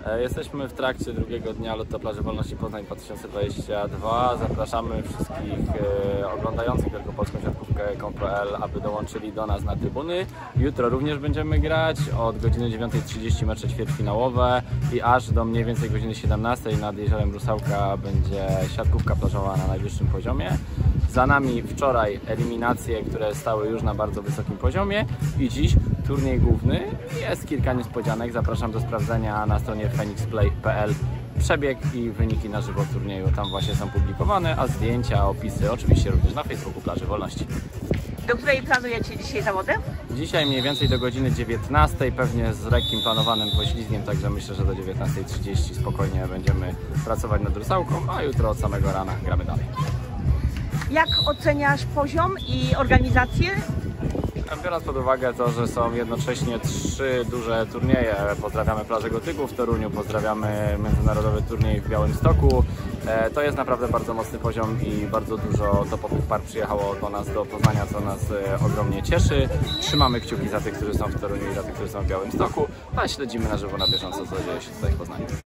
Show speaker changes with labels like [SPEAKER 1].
[SPEAKER 1] Jesteśmy w trakcie drugiego dnia Lotto Plaży Wolności Poznań 2022. Zapraszamy wszystkich oglądających wielkopolską siatkówkę.pl, aby dołączyli do nas na trybuny. Jutro również będziemy grać od godziny 9:30 mecze ćwierćfinałowe i aż do mniej więcej godziny 17 nad Jeziorem Rusałka będzie siatkówka plażowa na najwyższym poziomie. Za nami wczoraj eliminacje, które stały już na bardzo wysokim poziomie i dziś turniej główny. Jest kilka niespodzianek, zapraszam do sprawdzenia na stronie phoenixplay.pl. Przebieg i wyniki na żywo turnieju tam właśnie są publikowane, a zdjęcia, opisy oczywiście również na Facebooku Plaży Wolności.
[SPEAKER 2] Do której planujecie dzisiaj zawody?
[SPEAKER 1] Dzisiaj mniej więcej do godziny 19, pewnie z lekkim planowanym poślizgiem, także myślę, że do 19:30 spokojnie będziemy pracować nad Rusałką, a jutro od samego rana gramy dalej.
[SPEAKER 2] Jak oceniasz poziom i organizację?
[SPEAKER 1] Biorąc pod uwagę to, że są jednocześnie 3 duże turnieje, pozdrawiamy Plażę Gotyku w Toruniu, pozdrawiamy międzynarodowy turniej w Białymstoku, to jest naprawdę bardzo mocny poziom i bardzo dużo topowych par przyjechało do nas do Poznania, co nas ogromnie cieszy. Trzymamy kciuki za tych, którzy są w Toruniu i za tych, którzy są w Białymstoku, a śledzimy na żywo, na bieżąco, co dzieje się tutaj w Poznaniu.